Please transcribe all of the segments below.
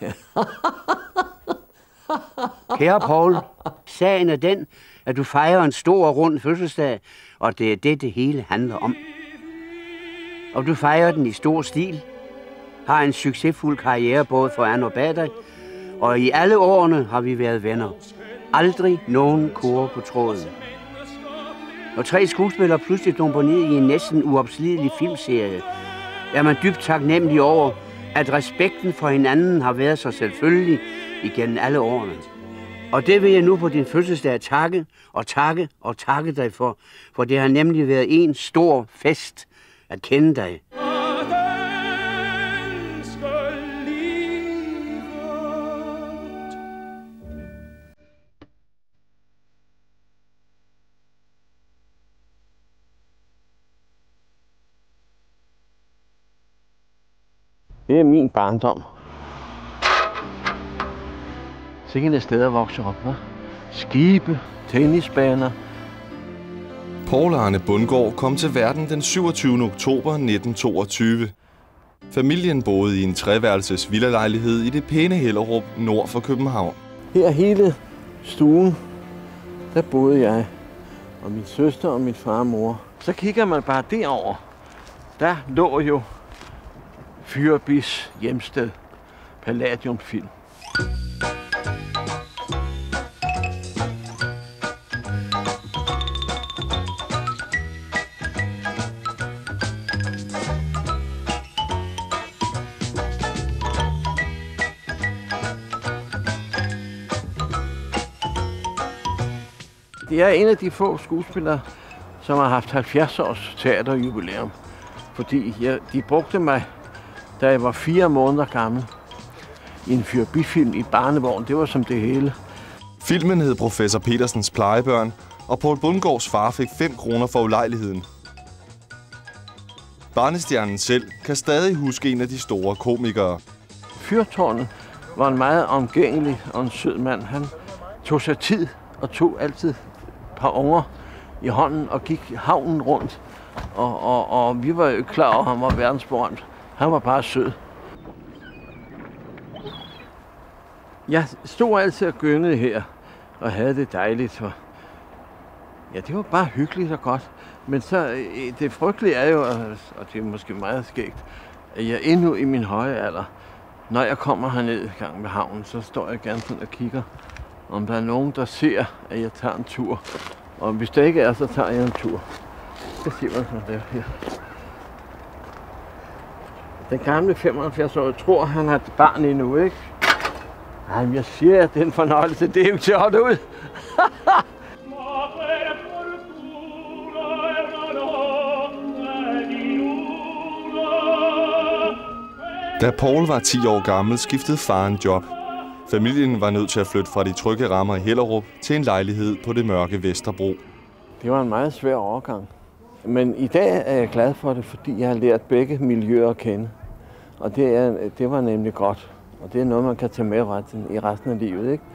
Kære Poul, sagen er den, at du fejrer en stor og rund fødselsdag, og det er det hele handler om. Og du fejrer den i stor stil, har en succesfuld karriere både for Anne og bag dig, og i alle årene har vi været venner. Aldrig nogen kurre på tråden. Når 3 skuespillere pludselig dumper ned i en næsten uopslidelig filmserie, er man dybt taknemmelig over, at respekten for hinanden har været så selvfølgelig igennem alle årene. Og det vil jeg nu på din fødselsdag takke dig for det har nemlig været en stor fest at kende dig. Det er min barndom. Sikke et sted at vokse op, hva'? Skibe, tennisbaner. Poul Arne Bundgaard kom til verden den 27. oktober 1922. Familien boede i en 3-værelses villalejlighed i det pæne Hellerup nord for København. Her hele stuen, der boede jeg, og min søster og min far og mor. Så kigger man bare derover. Der lå jo Fyrbis hjemsted, Palladium Film. Jeg er en af de få skuespillere, som har haft 70 års teaterjubilæum. Fordi de brugte mig, da jeg var 4 måneder gammel, i en Fyrby-film i barnevogn. Det var som det hele. Filmen hed Professor Petersens plejebørn, og Poul Bundgaards far fik 5 kroner for ulejligheden. Barnestjernen selv kan stadig huske en af de store komikere. Fyrtårnet var en meget omgængelig og en sød mand. Han tog sig tid og tog altid et par unger i hånden og gik havnen rundt. Og vi var jo klar over, at han var verdensberømt. Han var bare sød. Jeg stod altid og gyngede her og havde det dejligt. Ja, det var bare hyggeligt og godt. Men så det frygtelige er jo, og det er måske meget skægt, at jeg endnu i min høje alder, når jeg kommer herned i gang ved havnen, så står jeg gerne sådan og kigger, om der er nogen, der ser, at jeg tager en tur. Og hvis der ikke er, så tager jeg en tur. Jeg skal se, hvad der er her. Den gamle 75-årige tror, han har et barn endnu, ikke? Ej, men jeg siger, at det er en fornøjelse. Det er jo til at holde ud. Da Poul var 10 år gammel, skiftede faren job. Familien var nødt til at flytte fra de trygge rammer i Hellerup til en lejlighed på det mørke Vesterbro. Det var en meget svær overgang. Men i dag er jeg glad for det, fordi jeg har lært begge miljøer at kende. Og det var nemlig godt. Og det er noget, man kan tage med i resten af livet, ikke?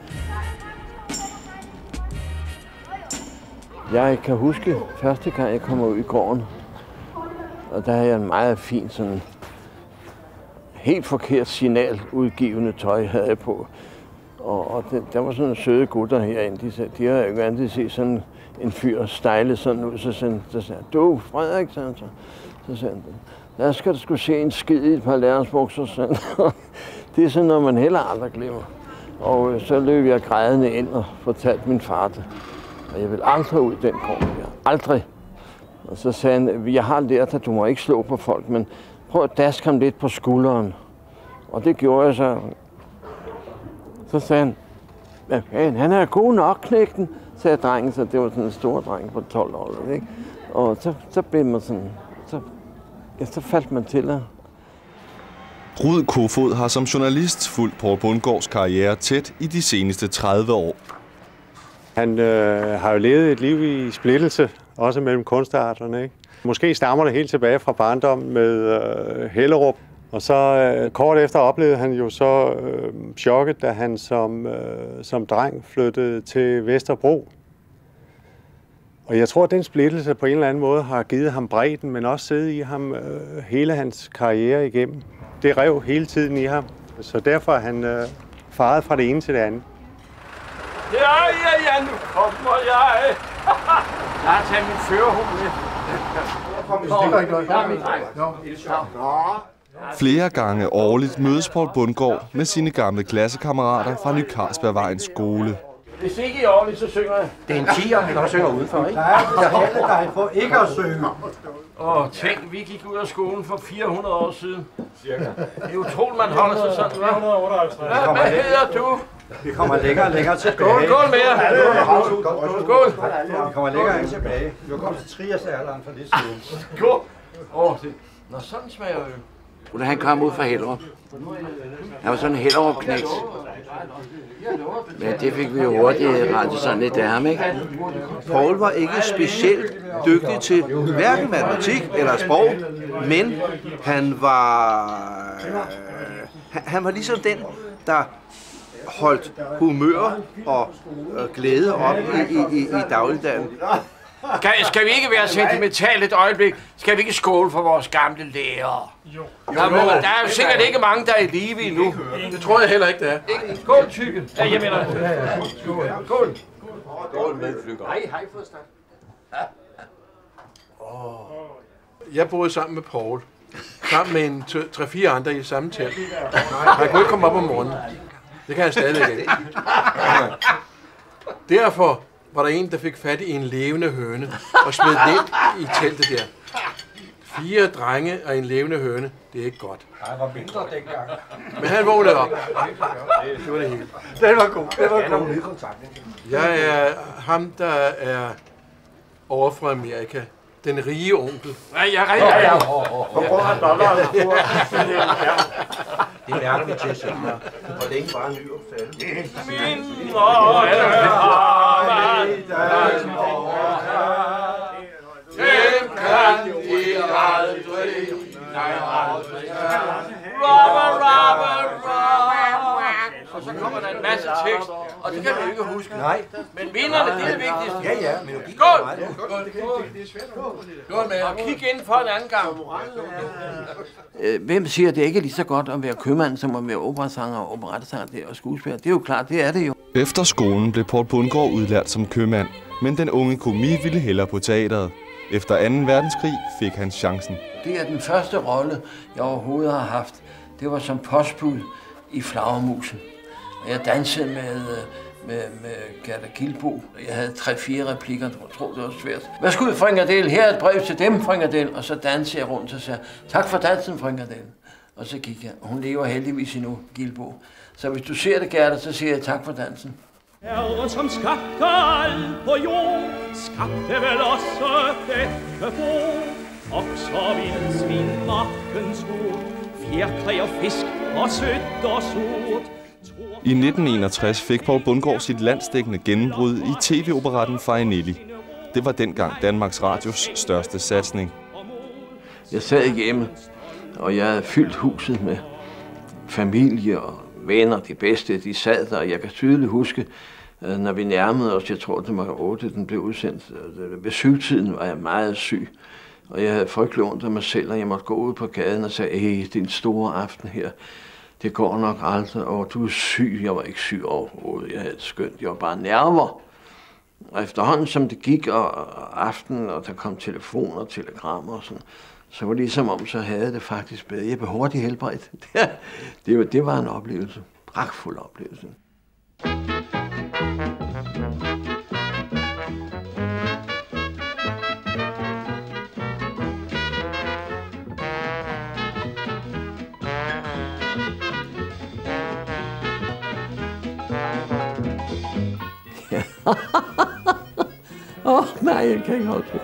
Jeg kan huske første gang, jeg kom ud i gården. Og der havde jeg en meget fin, sådan helt forkert signaludgivende tøj havde jeg på. Og der var sådan søde gutter herinde. De har jo altid set sådan en fyr stejle sådan ud. Så sagde du, Frederik, så sagde han, der skal du sgu se en skid i et par lærerensbukser. Det er sådan noget, man heller aldrig glemmer. Og så løb jeg grædende ind og fortalte min far det. Og jeg vil aldrig ud den gård her. Aldrig. Og så sagde han, jeg har lært, at du må ikke slå på folk, men prøv at daske ham lidt på skulderen. Og det gjorde jeg så. Så sagde han, han er god nok, knægten, sagde drengen, så det var sådan en stor dreng på 12 år, ikke? Og så blev man sådan, så faldt man til her. Rud Kofod har som journalist fulgt Poul Bundgaards karriere tæt i de seneste 30 år. Han har jo levet et liv i splittelse, også mellem kunstarterne, ikke? Måske stammer det helt tilbage fra barndommen med Hellerup. Og så kort efter oplevede han jo så chokket, da han som dreng flyttede til Vesterbro. Og jeg tror, at den splittelse på en eller anden måde har givet ham bredden, men også siddet i ham hele hans karriere igennem. Det rev hele tiden i ham. Så derfor er han faret fra det ene til det andet. Ja, nu kommer jeg. Jeg har taget min førerhund med. Flere gange årligt mødes Poul Bundgaard med sine gamle klassekammerater fra Ny Carlsbergvejens skole. Hvis ikke I er ordentligt, så synger jeg. Det er en tiger, der synger udenfor, ikke? Der er dig for ikke at synge. Tænk, vi gik ud af skolen for 400 år siden. Cirka. Det er utroligt, man holder sig sådan, hva'? 458. Hvad hedder du? Vi kommer længere og længere tilbage. Skål med jer. Skål. Vi kommer længere ind tilbage. Vi var kommet til Trias-alderen for det siden. Skål. Nå, sådan smager øl. Han kom ud fra Hellerup. Han var sådan en Hellerup-knægt. Men det fik vi jo hurtigt rettet sådan lidt af ham, ikke? Poul var ikke specielt dygtig til hverken matematik eller sprog, men han var ligesom den, der holdt humør og glæde op i dagligdagen. Skal vi ikke være sentimentale et øjeblik? Skal vi ikke skåle for vores gamle lærere? Der er jo sikkert ikke mange, der er i live endnu. Det tror jeg heller ikke, det er. Skål, tykke. Ja, jeg mener. Skål. Skål med flykker. Hej, forstand. Jeg boede sammen med Poul. Sammen med en 3-4 andre i samme telt. Han kunne ikke komme op om morgenen. Det kan han stadig ikke. Derfor var der en, der fik fat i en levende høne og smed den ind i teltet der. 4 drenge og en levende høne. Det er ikke godt. Han var mindre dengang. Men han vågnede op. Det var det hele. Den var god. Jeg er ham, der er over fra Amerika. Den rige onkel. Ja. På grund af dollar. Det mærker vi til senere. Og længe bare ny opfald. Dem kan de aldrig. Og så kommer der en masse tekst, og det kan du ikke huske. Nej. Men vinderne, det er det vigtigste. Ja, men Skål med, og kig ind for en anden gang. Hvem siger, at det ikke er lige så godt at være købmand, som at være operasanger og operettesanger og skuespiller? Det er jo klart, det er det jo. Efter skolen blev Poul Bundgaard udlært som købmand, men den unge komi ville hellere på teateret. Efter 2. verdenskrig fik han chancen. Det er den første rolle, jeg overhovedet har haft. Det var som postbud i Flagermusen. Jeg dansede med Gerda Gilbo. Jeg havde 3-4 replikker, jeg tror det var svært. Værsgo, Frikadelle, her er et brev til dem, Frikadelle. Og så dansede jeg rundt og sagde, tak for dansen, Frikadelle. Og så gik jeg. Hun lever heldigvis endnu, Gilbo. Så hvis du ser det, Gerda, så siger jeg tak for dansen. Herren som skabte alt på jord, skabte vel også dette bord. Okser, vildsvin, markens rod, fjerkræ og fisk og sødt og sort. I 1961 fik Poul Bundgaard sit landsdækkende gennembrud i tv-operetten Farinelli. Det var dengang Danmarks Radios største satsning. Jeg sad hjemme, og jeg havde fyldt huset med familie og venner, de bedste, de sad der, og jeg kan tydeligt huske, når vi nærmede os, jeg tror det var 8, den blev udsendt, ved 7-tiden var jeg meget syg, og jeg havde frygtelig ondt af mig selv, og jeg måtte gå ud på gaden og sige, det er en stor aften her, det går nok aldrig, og du er syg. Jeg var ikke syg overhovedet, jeg havde det skønt, jeg var bare nerver. Og efterhånden som det gik, og aftenen, og der kom telefoner og telegrammer og sådan, så var det ligesom om, så havde det faktisk bedre. Jeg blev hurtigt helbredt. Det var en oplevelse. Pragtfuld oplevelse. Nej, jeg kan ikke holde det.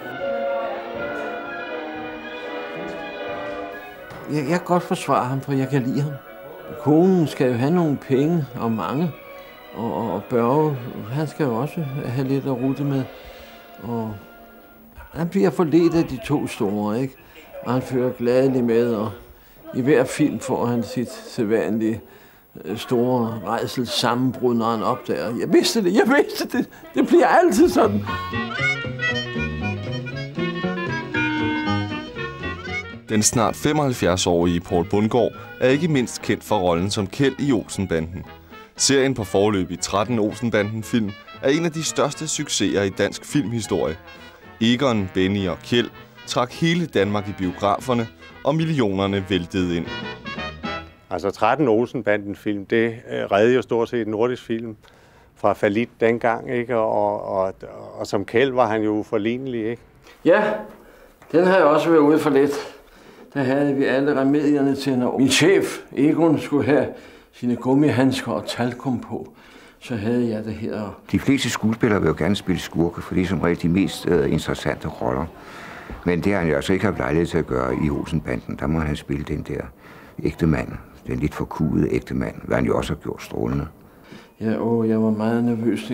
Jeg kan godt forsvare ham, for jeg kan lide ham. Konen skal jo have nogle penge, og mange. Og Børge, han skal jo også have lidt at rute med. Og han bliver forledt af de 2 store, ikke? Og han fører gladeligt med, og i hver film får han sit sædvanlige store rædsel sammenbrud, når han opdager. Jeg vidste det. Det bliver altid sådan. Den snart 75-årige Poul Bundgaard er ikke mindst kendt for rollen som Kjeld i Olsen-banden. Serien på foreløbig 13 Olsen-banden-film er en af de største succeser i dansk filmhistorie. Egon, Benny og Kjeld trak hele Danmark i biograferne, og millionerne væltede ind. Altså 13 Olsen-banden-film, det reddede jo stort set nordisk film fra fallit dengang, ikke? Og som Kjeld var han jo uforlignelig, ikke? Ja, den har jeg også været ude for lidt. Der havde vi alle remedierne til, når min chef, Egon, skulle have sine gummihandsker og talkum på. Så havde jeg det her. De fleste skuespillere vil jo gerne spille skurke, for det er som regel de mest interessante roller. Men det har han jo altså ikke haft lejlighed til at gøre i Olsen-banden. Der må han spille den der ægte mand, den lidt forkudede ægte mand, hvad han jo også har gjort strålende. Ja, jeg var meget nervøs.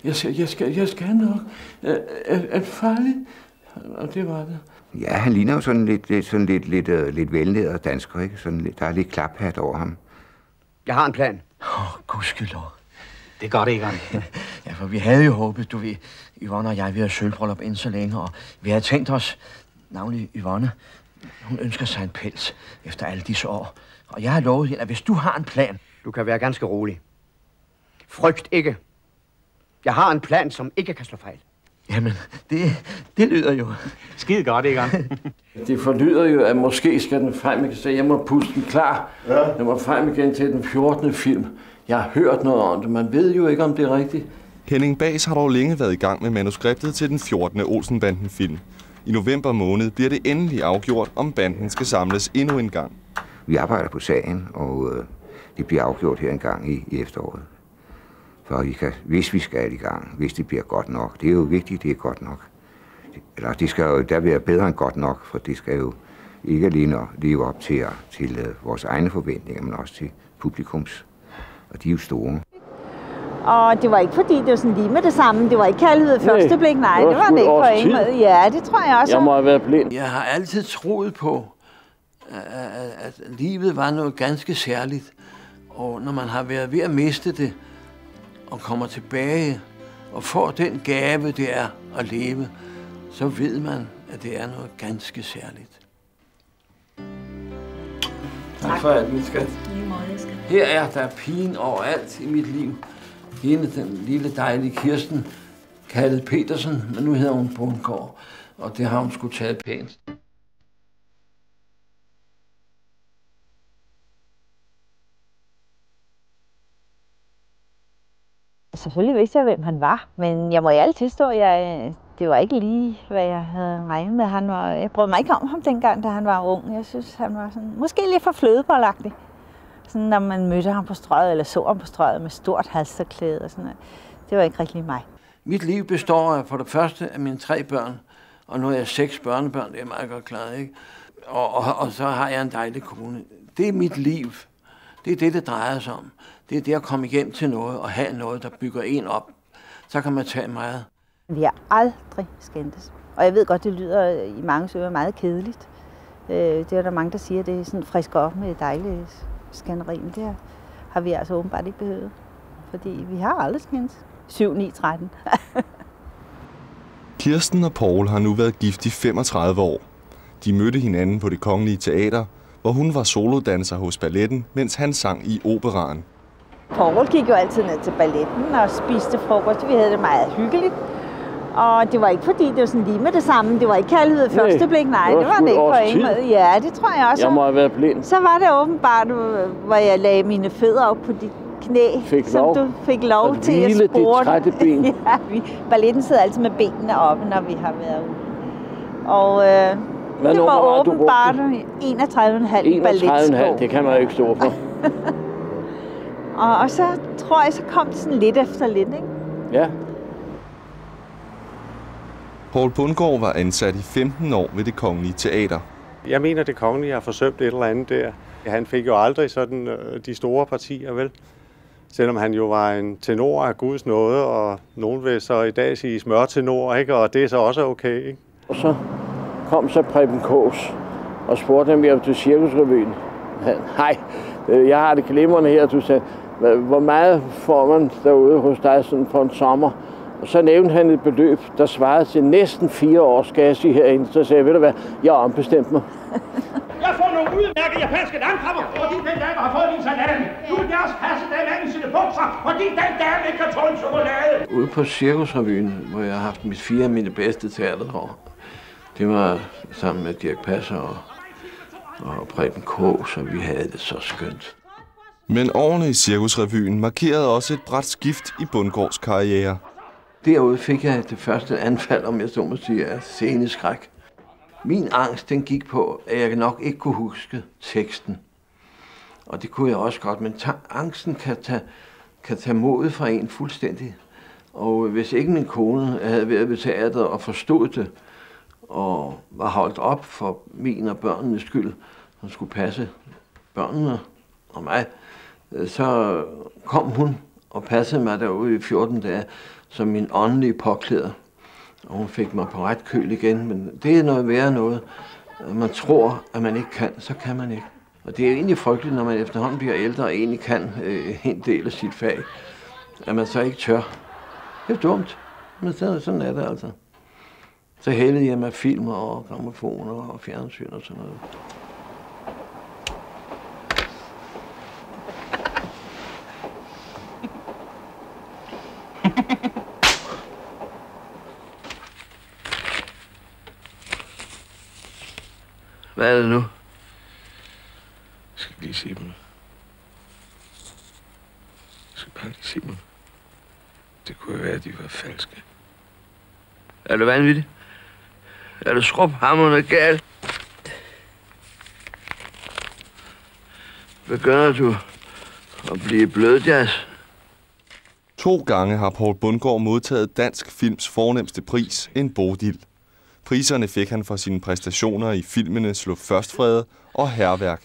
Jeg skal nok. Er det farligt? Og det var det. Ja, han ligner jo sådan lidt velnæret dansker, ikke? Sådan, der er lidt klaphat over ham. Jeg har en plan. Gudskelov. Det gør det ikke, Ja, for vi havde jo håbet, du ved, Yvonne og jeg, vi havde sølvbryllup inden så længe, og vi havde tænkt os, navnlig Yvonne, hun ønsker sig en pels efter alle disse år. Og jeg har lovet hende, at hvis du har en plan... Du kan være ganske rolig. Frygt ikke. Jeg har en plan, som ikke kan slå fejl. Jamen, det lyder jo... Skide godt, ikke? Det forlyder jo, at måske skal den frem igen, så jeg må puste den klar. Ja. Den må frem igen til den 14. film. Jeg har hørt noget om det, man ved jo ikke, om det er rigtigt. Henning Bahs har dog længe været i gang med manuskriptet til den 14. Olsen-banden-film. I november måned bliver det endelig afgjort, om banden skal samles endnu en gang. Vi arbejder på sagen, og det bliver afgjort her en gang i efteråret. For hvis vi skal i gang, hvis det bliver godt nok, det er jo vigtigt, det er godt nok. Eller det skal jo der være bedre end godt nok, for det skal jo ikke alene leve op til vores egne forventninger, men også til publikums. Og de er jo store. Og det var ikke fordi, det var sådan lige med det samme. Det var ikke kærlighed ved første blik. Nej, det var det ikke på en måde. Ja, det tror jeg også. Jeg må have været blind. Jeg har altid troet på, at livet var noget ganske særligt. Og når man har været ved at miste det, og kommer tilbage og får den gave, det er at leve, så ved man, at det er noget ganske særligt. Tak for alt, min skat. Her er der pigen overalt i mit liv. Hende, den lille dejlige Kirsten, kaldet Petersen, men nu hedder hun Bundgaard, og det har hun sgu taget pænt. Selvfølgelig vidste jeg, hvem han var, men jeg må alt tilstå, det var ikke lige, hvad jeg havde regnet med. Jeg brød mig ikke om ham dengang, da han var ung. Jeg synes, han var sådan, måske lidt for flødebollagtig. Sådan, når man mødte ham på strøget, eller så ham på strøget med stort halsterklæde og sådan noget. Det var ikke rigtig mig. Mit liv består af for det første af mine 3 børn, og nu er jeg 6 børnebørn, det er meget godt klart, ikke? Og så har jeg en dejlig kone. Det er mit liv. Det er det drejer sig om. Det er det at komme hjem til noget og have noget, der bygger en op. Så kan man tage meget. Vi har aldrig skændtes. Og jeg ved godt, det lyder i mange søger meget kedeligt. Det er der mange, der siger, at det er sådan frisker op med dejligt skænderi. Men det har vi altså åbenbart ikke behøvet. Fordi vi har aldrig skændtes. 7, 9, 13. Kirsten og Poul har nu været gift i 35 år. De mødte hinanden på Det Kongelige Teater, hvor hun var solodanser hos balletten, mens han sang i operaen. Poul gik jo altid ned til balletten og spiste frokost. Vi havde det meget hyggeligt. Og det var ikke fordi, det var sådan lige med det samme. Det var ikke kærlighed ved første blik. Nej, det var det ikke på en måde. Ja, det tror jeg også. Jeg må have været blind. Så var det åbenbart, hvor jeg lagde mine fødder op på dit knæ, som du fik lov til at spore. Dit trætte ben. Ja, balletten sidder altid med benene oppe, når vi har været ude. Og det var åbenbart 31,5 balletsko. Det kan man jo ikke stå for. Og så tror jeg, så kom det sådan lidt efter lidt, ikke? Ja. Poul Bundgaard var ansat i 15 år ved Det Kongelige Teater. Jeg mener, Det Kongelige har forsømt et eller andet der. Han fik jo aldrig sådan de store partier, vel? Selvom han jo var en tenor af Guds nåde, og nogen vil så i dag sige smørtenor, ikke? Og det er så også okay, ikke? Og så kom så Preben Kaas og spurgte ham, om til Cirkusrevyen. Nej, jeg har det glimrende her, du sagde. Hvor meget får man derude hos dig sådan på en sommer? Og så nævnte han et beløb, der svarede til næsten 4 års gas i herinde. Så sagde jeg, ved du hvad, jeg har ombestemt mig. Jeg får nogle udmærkede japanske landkrabber, fordi den dame har fået min salami. Du vil deres passe den anden i sine bukser, fordi den dame ikke kan tåle chokolade. Ude på Cirkusrevyen, hvor jeg har haft fire af mine bedste teaterår, det var sammen med Dirch Passer og Preben Kaas, så vi havde det så skønt. Men årene i Cirkusrevyen markerede også et brat skift i Bundgaards karriere. Derude fik jeg det første anfald, om jeg så må sige, af sceneskræk. Min angst, den gik på, at jeg nok ikke kunne huske teksten. Og det kunne jeg også godt, men angsten kan tage modet fra en fuldstændig. Og hvis ikke min kone havde været ved teateret og forstod det, og var holdt op for min og børnenes skyld, og skulle passe børnene og mig, så kom hun og passede mig derude i 14 dage som min åndelige påklæder. Og hun fik mig på ret køl igen, men det er noget værre noget. Man tror, at man ikke kan, så kan man ikke. Og det er egentlig frygteligt, når man efterhånden bliver ældre og egentlig kan en del af sit fag, at man så ikke tør. Det er dumt, men sådan er det altså. Så hældede jeg med film og grammofoner og fjernsyn og sådan noget. Hvad er det nu? Jeg skal lige se dem. Jeg skal bare lige se dem. Det kunne jo være, at de var falske. Er du vanvittig? Er du skrubhamrende gal? Begynder du at blive blødjazz? 2 gange har Poul Bundgaard modtaget dansk films fornemste pris, en Bodil. Priserne fik han for sine præstationer i filmene Slå først, Frede og Hærværk.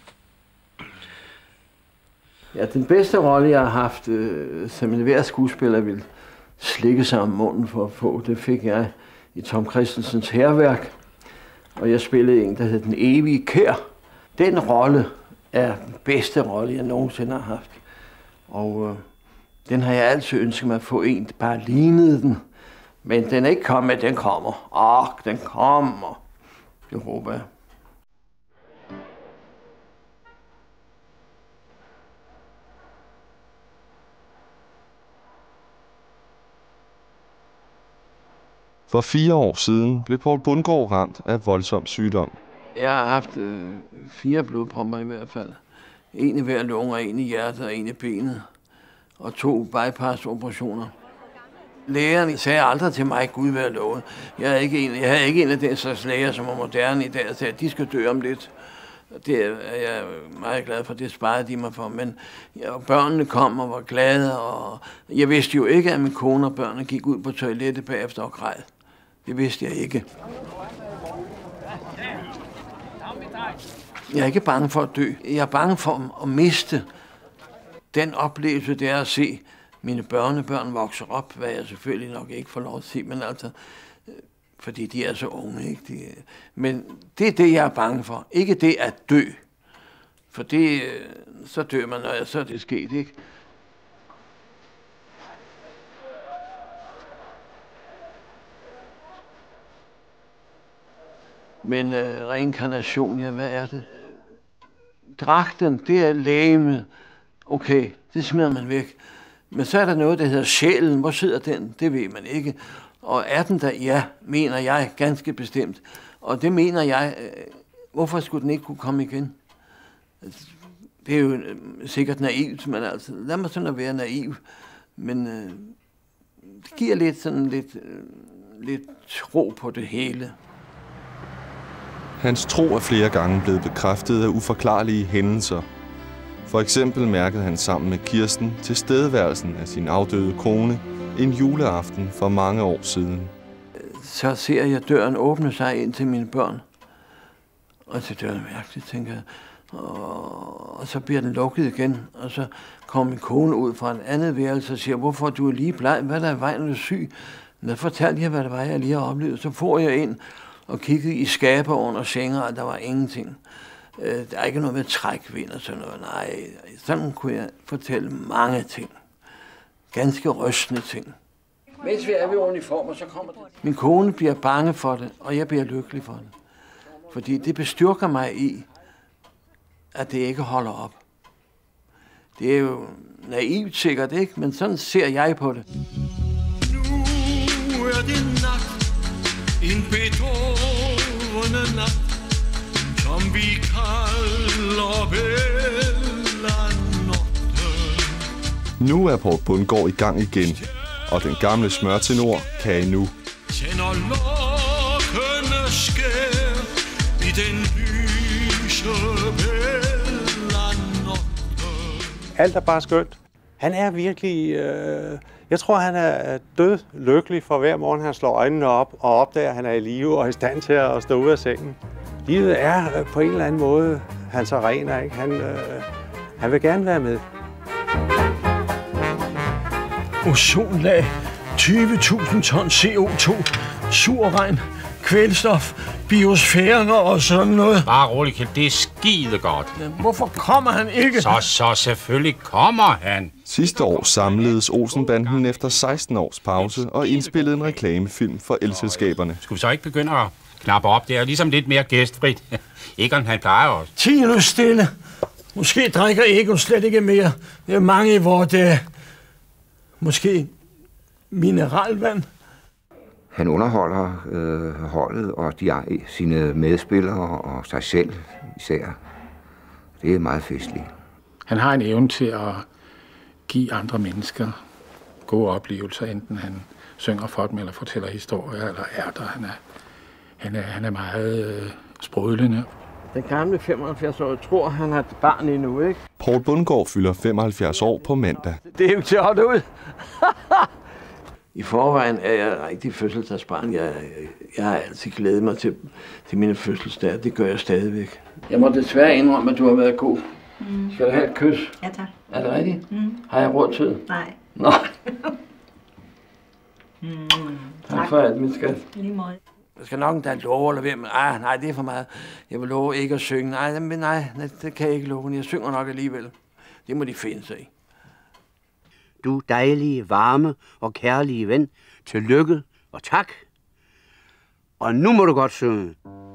Ja, den bedste rolle, jeg har haft, som enhver skuespiller ville slikke sig om munden for at få, det fik jeg i Tom Kristensens Hærværk. Og jeg spillede en, der hed Den evige kær. Den rolle er den bedste rolle, jeg nogensinde har haft. Og den har jeg altid ønsket mig at få en, der bare lignede den. Men den er ikke kommet, den kommer. Den kommer. Det håber jeg. For 4 år siden blev Poul Bundgaard ramt af voldsom sygdom. Jeg har haft 4 blodpropper i hvert fald. En i hver lunge, og en i hjertet og en i benet. Og 2 bypass-operationer. Lægerne sagde aldrig til mig, Gud være lovet. Jeg havde ikke en af den slags læger, som er moderne i dag, og sagde, at de skal dø om lidt. Det er jeg meget glad for, det sparede de mig for. Men børnene kom og var glade, og jeg vidste jo ikke, at min kone og børnene gik ud på toilettet bagefter og græd. Det vidste jeg ikke. Jeg er ikke bange for at dø. Jeg er bange for at miste den oplevelse, det er at se mine børnebørn vokser op, hvad jeg selvfølgelig nok ikke får lov at se, men altså, fordi de er så unge, ikke? Men det er det, jeg er bange for. Ikke det at dø. For det, så dør man, og så er det sket, ikke? Men reinkarnation, ja, hvad er det? Dragten, det er legemet. Okay, det smider man væk. Men så er der noget, der hedder sjælen. Hvor sidder den? Det ved man ikke. Og er den der? Ja, mener jeg ganske bestemt. Og det mener jeg. Hvorfor skulle den ikke kunne komme igen? Det er jo sikkert naivt, men altså, lad mig sådan at være naiv. Men det giver lidt tro på det hele. Hans tro er flere gange blevet bekræftet af uforklarlige hændelser. For eksempel mærkede han sammen med Kirsten tilstedeværelsen af sin afdøde kone en juleaften for mange år siden. Så ser jeg døren åbne sig ind til mine børn. Og så det er mærkeligt, tænker jeg. Og så bliver den lukket igen, og så kommer min kone ud fra en andet værelse og siger, hvorfor du er lige bleg, hvad der er vejen, du er syg. Når jeg fortalte jer, hvad det var, jeg lige har oplevet, så får jeg ind og kiggede i skaber under senger, og der var ingenting. Der er ikke noget med trækvind og sådan noget. Nej, sådan kunne jeg fortælle mange ting. Ganske rystende ting. Mens vi er ved uniformer, så kommer det. Min kone bliver bange for det, og jeg bliver lykkelig for det. Fordi det bestyrker mig i, at det ikke holder op. Det er jo naivt sikkert, ikke? Men sådan ser jeg på det. Nu er det nat, en bedårende nat, som vi kalder Bellanotto. Nu er Poul Bundgaard i gang igen, og den gamle smørtenor kan endnu. Tænder lokkende skær i den lyse Bellanotto. Alt er bare skønt. Han er virkelig... Jeg tror, han er død lykkelig for hver morgen, han slår øjnene op og opdager, at han er i live og er i stand til at stå ud af sengen. Livet er på en eller anden måde hans arena, ikke? Han vil gerne være med. Ozonlag, 20.000 ton CO2, surregn, kvælstof, biosfæren og sådan noget. Bare rolig, Kjeld. Det er skide godt. Hvorfor kommer han ikke? Så selvfølgelig kommer han. Sidste år samledes Olsenbanden efter 16 års pause og indspillede en reklamefilm for elselskaberne. Skulle vi så ikke begynde at knappe op? Det er ligesom lidt mere gæstfrit. Egon, han plejer også. Tino stille. Måske drikker Egon slet ikke mere. Det er mange i vores dage. Måske mineralvand. Han underholder holdet og sine medspillere og sig selv især. Det er meget festligt. Han har en evne til at give andre mennesker gode oplevelser, enten han synger for dem eller fortæller historier eller er der. Han er meget sprudlende. Den gamle 75-årige tror, han har et barn endnu, ikke? Poul Bundgaard fylder 75 år på mandag. Det er jo til at holde ud. I forvejen er jeg rigtig fødselsdagsbarn. Jeg har altid glædet mig til mine fødselsdage. Det gør jeg stadigvæk. Jeg må desværre indrømme, at du har været god. Skal du have et kys? Ja, tak. Er det rigtigt? Har jeg råd til? Nej. Nå. Tak for alt, min skat. Lige måde. Jeg skal nok endda love at lade være med. Nej, det er for meget. Jeg vil love ikke at synge. Nej, det kan jeg ikke love. Jeg synger nok alligevel. Det må de finde sig i. Du dejlige, varme og kærlige ven, tillykke og tak. Og nu må du godt synge.